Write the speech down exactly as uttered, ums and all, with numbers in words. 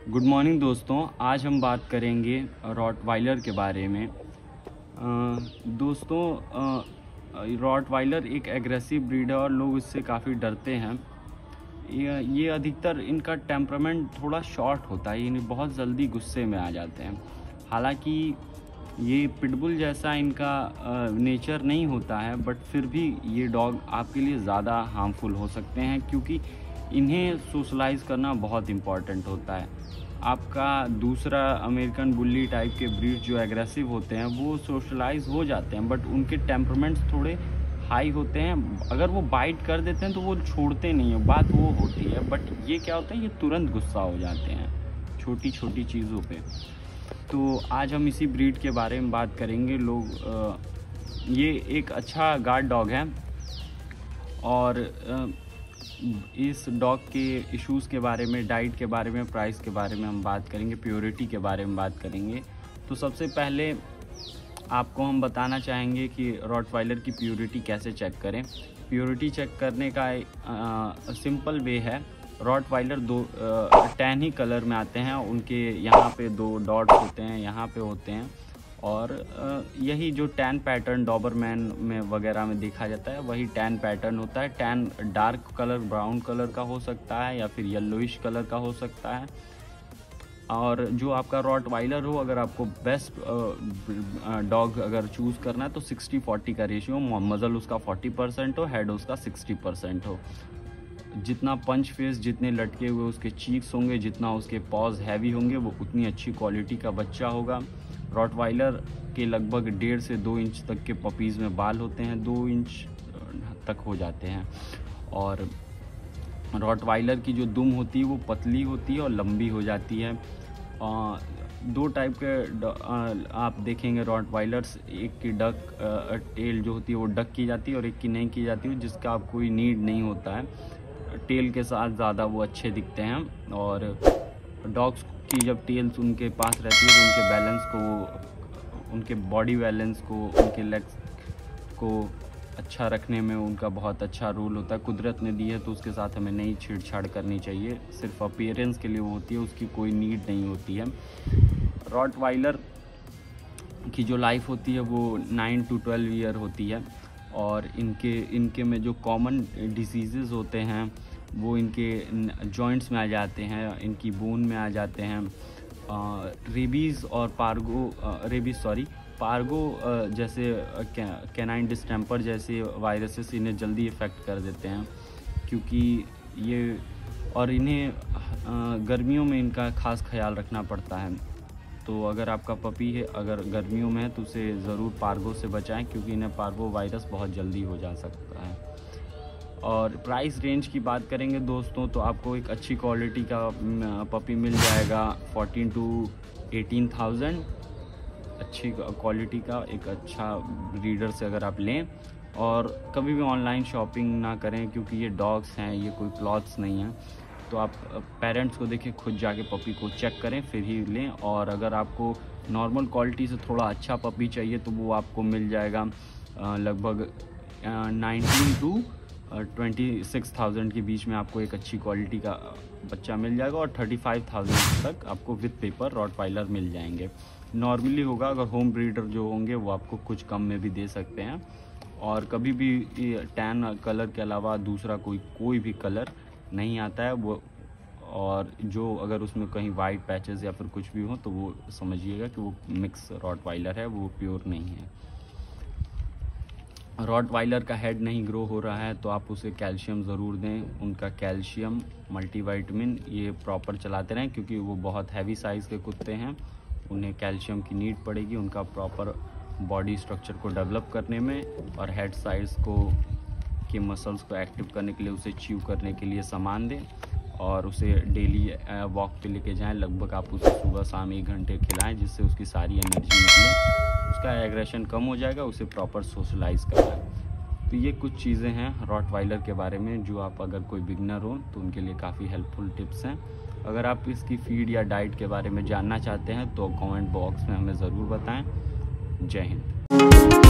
Good morning दोस्तों, आज हम बात करेंगे रॉटवाइलर के बारे में। अ, दोस्तों रॉटवाइलर एक एग्रेसिव ब्रीड है और लोग इससे काफ़ी डरते हैं। ये ये अधिकतर इनका टेम्परामेंट थोड़ा शॉर्ट होता है, यानी बहुत जल्दी गुस्से में आ जाते हैं। हालांकि ये पिटबुल जैसा इनका नेचर नहीं होता है, बट फिर भी ये डॉग आपके लिए ज़्यादा हार्मफुल हो सकते हैं, क्योंकि इन्हें सोशलाइज करना बहुत इम्पॉर्टेंट होता है। आपका दूसरा अमेरिकन बुल्ली टाइप के ब्रीड जो एग्रेसिव होते हैं वो सोशलाइज हो जाते हैं, बट उनके टेम्परामेंट्स थोड़े हाई होते हैं। अगर वो बाइट कर देते हैं तो वो छोड़ते नहीं है, बात वो होती है। बट ये क्या होता है, ये तुरंत गुस्सा हो जाते हैं छोटी छोटी चीज़ों पे। तो आज हम इसी ब्रीड के बारे में बात करेंगे। लोग ये एक अच्छा गार्ड डॉग है और इस डॉग के इश्यूज़ के बारे में, डाइट के बारे में, प्राइस के बारे में हम बात करेंगे, प्योरिटी के बारे में बात करेंगे। तो सबसे पहले आपको हम बताना चाहेंगे कि रॉटवाइलर की प्योरिटी कैसे चेक करें। प्योरिटी चेक करने का आ, सिंपल वे है। रॉटवाइलर दो टैन ही कलर में आते हैं, उनके यहाँ पे दो डॉट्स होते हैं, यहाँ पे होते हैं, और यही जो टैन पैटर्न डॉबरमैन में वगैरह में देखा जाता है वही टैन पैटर्न होता है। Tan dark colour brown colour का हो सकता है या फिर येलोइश कलर का हो सकता है। और जो आपका रॉटवाइलर हो, अगर आपको बेस्ट डॉग अगर चूज़ करना है तो सिक्सटी फोर्टी का रेशियो, मज़ल उसका फोर्टी परसेंट हो, हेड उसका सिक्सटी परसेंट हो। जितना पंच फेस, जितने लटके हुए उसके चीक्स होंगे, जितना उसके पॉज हैवी होंगे, वो उतनी अच्छी क्वालिटी का बच्चा होगा। रॉटवाइलर के लगभग डेढ़ से दो इंच तक के पपीज़ में बाल होते हैं, दो इंच तक हो जाते हैं। और रॉटवाइलर की जो दुम होती है वो पतली होती है और लंबी हो जाती है। आ, दो टाइप के आप देखेंगे रॉटवाइलर्स, एक की डक टेल जो होती है वो डक की जाती है और एक की नहीं की जाती है, जिसका आप कोई नीड नहीं होता है। टेल के साथ ज़्यादा वो अच्छे दिखते हैं। और डॉग्स की जब टेल्स उनके पास रहती है तो उनके बैलेंस को, उनके बॉडी बैलेंस को, उनके लेग्स को अच्छा रखने में उनका बहुत अच्छा रोल होता है। कुदरत ने दी है तो उसके साथ हमें नहीं छेड़छाड़ करनी चाहिए, सिर्फ अपीयरेंस के लिए वो होती है, उसकी कोई नीड नहीं होती है। रॉटवाइलर की जो लाइफ होती है वो नाइन टू ट्वेल्व ईयर होती है, और इनके इनके में जो कॉमन डिसीज़ेज़ होते हैं वो इनके जॉइंट्स में आ जाते हैं, इनकी बोन में आ जाते हैं। रेबीज़ और पार्गो रेबीज़ सॉरी पार्गो जैसे कैनाइन डिस्टेम्पर जैसे वायरसेस इन्हें जल्दी इफ़ेक्ट कर देते हैं, क्योंकि ये और इन्हें गर्मियों में इनका ख़ास ख्याल रखना पड़ता है। तो अगर आपका पपी है अगर गर्मियों में है तो उसे ज़रूर पार्गो से बचाएं, क्योंकि इन्हें पार्गो वायरस बहुत जल्दी हो जा सकता है। और प्राइस रेंज की बात करेंगे दोस्तों, तो आपको एक अच्छी क्वालिटी का पपी मिल जाएगा फोर्टीन टू एटीन थाउजेंड। अच्छी क्वालिटी का एक अच्छा ब्रीडर से अगर आप लें। और कभी भी ऑनलाइन शॉपिंग ना करें, क्योंकि ये डॉग्स हैं, ये कोई क्लॉथ्स नहीं हैं। तो आप पेरेंट्स को देखें, खुद जाके पपी को चेक करें फिर ही लें। और अगर आपको नॉर्मल क्वालिटी से थोड़ा अच्छा पपी चाहिए तो वो आपको मिल जाएगा लगभग nineteen to twenty six thousand के बीच में आपको एक अच्छी क्वालिटी का बच्चा मिल जाएगा, और थर्टी फाइव थाउजेंड तक आपको विद पेपर रॉटवाइलर मिल जाएंगे। नॉर्मली होगा, अगर होम ब्रीडर जो होंगे वो आपको कुछ कम में भी दे सकते हैं। और कभी भी टैन कलर के अलावा दूसरा कोई कोई भी कलर नहीं आता है वो। और जो अगर उसमें कहीं वाइट पैचेस या फिर कुछ भी हो तो वो समझिएगा कि वो मिक्स रॉटवाइलर है, वो प्योर नहीं है। रॉटवाइलर का हेड नहीं ग्रो हो रहा है तो आप उसे कैल्शियम ज़रूर दें। उनका कैल्शियम, मल्टीवाइटमिन ये प्रॉपर चलाते रहें, क्योंकि वो बहुत हैवी साइज़ के कुत्ते हैं, उन्हें कैल्शियम की नीड पड़ेगी उनका प्रॉपर बॉडी स्ट्रक्चर को डेवलप करने में, और हेड साइज़ को के मसल्स को एक्टिव करने के लिए उसे च्यू करने के लिए सामान दें, और उसे डेली वॉक पे लेके जाएं। लगभग आप उसे सुबह शाम एक घंटे खिलाएं, जिससे उसकी सारी एनर्जी निकले, उसका एग्रेशन कम हो जाएगा, उसे प्रॉपर सोशलाइज करना। तो ये कुछ चीज़ें हैं रॉटवाइलर के बारे में जो आप अगर कोई बिगनर हो तो उनके लिए काफ़ी हेल्पफुल टिप्स हैं। अगर आप इसकी फीड या डाइट के बारे में जानना चाहते हैं तो कमेंट बॉक्स में हमें ज़रूर बताएं। जय हिंद।